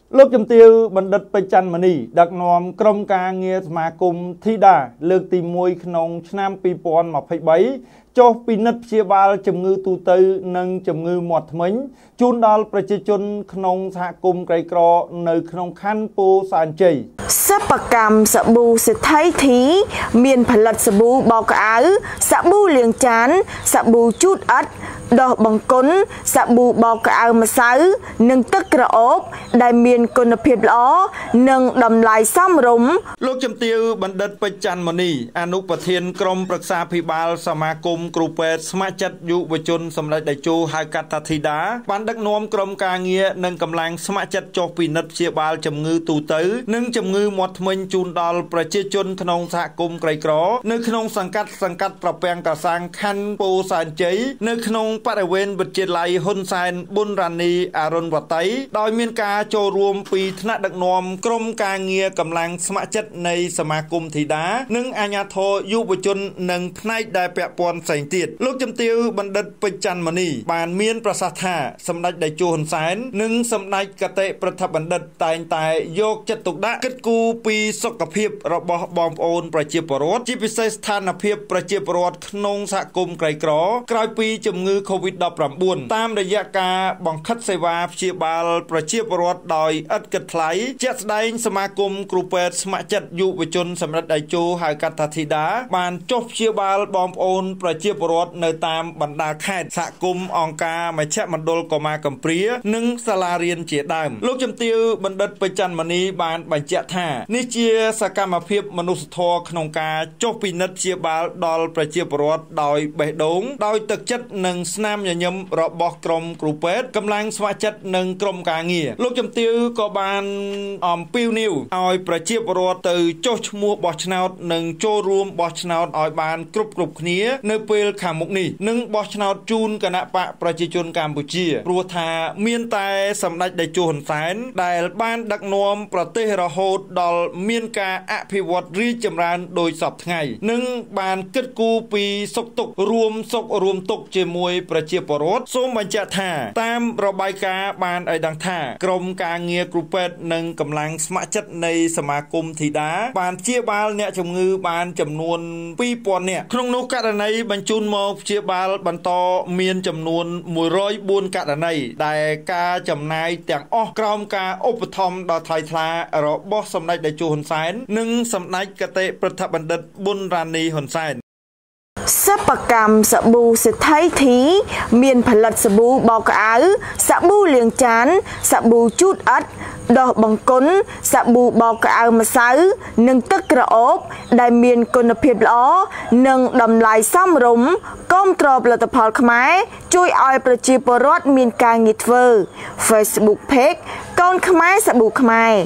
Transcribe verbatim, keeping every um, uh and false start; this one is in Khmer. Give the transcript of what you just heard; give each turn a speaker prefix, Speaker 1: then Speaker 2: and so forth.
Speaker 1: លោកជំទាវបណ្ឌិតពេជ្រច័ន្ទមនីដឹកនាំក្រុមការងារសមាគមធីតាលើកទីមួយក្នុងឆ្នាំពីរពាន់ម្ភៃបីចុះពិនិត្យព្យាបាលជំងឺទូទៅនិងជំងឺមាត់ធ្មេញជូនដល់ប្រជាជនក្នុងសហគមន៍ក្រីក្រនៅក្នុងខណ្ឌពោធិ៍សែនជ័យ
Speaker 2: សិប្បកម្មសាប៊ូសេដ្ឋីធីមានផលិតសាប៊ូបោកក្អៅសាប៊ូលាងចានសាប៊ូជូតឥដ្ឋដោះបង្គន់សាប៊ូបោកក្អៅម្សៅនិងទឹកក្រអូបដែលមានគុណភាពល្អនិងតម្លៃសមរម្យ
Speaker 1: លោកជំទាវបណ្ឌិតពេជ្រច័ន្ទមនីអនុប្រធានក្រុមប្រឹក្សាភិបាលសមាគមគ្រូពេទ្យស្ម័គ្រចិត្តយុវជនសម្ដេចតេជោហៅកាត់ថាធីតាបានដឹកនាំក្រុមការងារនិងកម្លាំងស្ម័គ្រចិត្តចុះពិនិត្យព្យាបាលជំងឺទូទៅនិងជំងឺមាត់ធ្មេញជូនដល់ប្រជាជនក្នុងសហគមន៍ក្រីក្រនៅក្នុងសង្កាត់សង្កាត់ត្រពាំងកសាំងខណ្ឌពោធិ៍សែនជ័យនៅក្នុងបរិវេណវិទ្យាល័យហ៊ុនសែនប៊ុនរ៉ានីអរុណវតីដោយមានការចូលរួមពីថ្នាក់ដឹកនាំក្រុមការងារកម្លាំងស្ម័គ្រចិត្តនៃសមាគមធីតានិងអាជ្ញាធរយុវជននិងផ្នែកដែលពាក់ព័ន្ធផ្សេងទៀតលោកជំទាវបណ្ឌិតពេជ្រច័ន្ទមនីបានមានប្រសាសន៍ថាសម្ដេចតេជោហ៊ុនសែននិងសម្ដេចកតេប្រថាបណ្ឌិតតែងតែយកចិត្តទុកដាក់គិតគូរពីសុខភាពរបស់បងប្អូនប្រជាពលរដ្ឋជាពិសេសស្ថានភាពប្រជាពលរដ្ឋក្នុងសហគមន៍ក្រីក្រក្រោយពីជំងឺ កូវីដ ដប់ប្រាំបួន តាមរយៈការបង្ខិតសេវាព្យាបាលប្រជាពលរដ្ឋដោយឥតគិតថ្លៃជាក់ស្ដែងសមាគមគ្រូពេទ្យស្ម័គ្រចិត្តយុវជនសម្ដេចតេជោហៅកាត់ថាធីតាបានចុះព្យាបាលបងប្អូនប្រជាពលរដ្ឋនៅតាមបណ្ដាខេត្តសហគមន៍អង្គការមជ្ឈមណ្ឌលកុមារកំព្រានិងសាលារៀនជាដើមលោកជំទាវបណ្ឌិតពេជ្រច័ន្ទមនីបានបញ្ជាក់ថានេះជាសកម្មភាពមនុស្សធម៌ក្នុងការចុះពិនិត្យព្យាបាលដល់ប្រជាពលរដ្ឋដោយបេះដូងដោយទឹកចិត្តនិងស្នាមញញឹមរបស់ក្រុមគ្រូពេទ្យកម្លាំងស្ម័គ្រចិត្តនិងក្រុមការងារលោកជំទាវក៏បានអំពាវនាវឲ្យប្រជាពលរដ្ឋទៅចុះឈ្មោះបោះឆ្នោតនិងចូលរួមបោះឆ្នោតឲ្យបានគ្រប់គ្រប់គ្នានៅពេលខាងមុខនេះនិងបោះឆ្នោតជូនគណៈបកប្រជាជនកម្ពុជាព្រោះថាមានតែសម្ដេចតេជោហ៊ុនសែនដែលបានដឹកនាំប្រទេសរហូតដល់មានការអភិវឌ្ឍរីកចម្រើនដោយសពថ្ងៃនិងបានគិតគូរពីសុខទុក្ខរួមសុខរួមទុក្ខជាមួយប្រជាពលរដ្ឋសូមបញ្ជាក់ថាតាមរបាយការណ៍បានឲ្យដឹងថាក្រុមការងារគ្រូពេទ្យនិងកម្លាំងស្ម័គ្រចិត្តនៃសមាគមធីតាបានព្យាបាលអ្នកជំងឺបានចំនួនពីរពាន់នាក់ក្នុងនោះករណីបញ្ជូនមកព្យាបាលបន្តមានចំនួនមួយរយបួនករណីដែលការចំណាយទាំងអស់ក្រោមការឧបត្ថម្ភដ៏ថ្លៃថ្លារបស់សម្ដេចតេជោហ៊ុនសែននិងសម្ដេចកតេប្រថាបណ្ឌិតប៊ុនរ៉ានីហ៊ុនសែន
Speaker 2: សិប្បកម្មសាប៊ូសេដ្ឋីធីមានផលិតសាប៊ូបោកក្អៅសាប៊ូលាងចានសាប៊ូជូតឥដ្ឋដោះបង្គន់សាប៊ូបោកក្អៅម្សៅនិងទឹកក្រអូបដែលមានគុណភាពល្អនិងតម្លៃសមរម្យគាំទ្រផលិតផលខ្មែរជួយឲ្យប្រជាពលរដ្ឋមានការងារធ្វើ Facebook Page កូនខ្មែរសាប៊ូខ្មែរ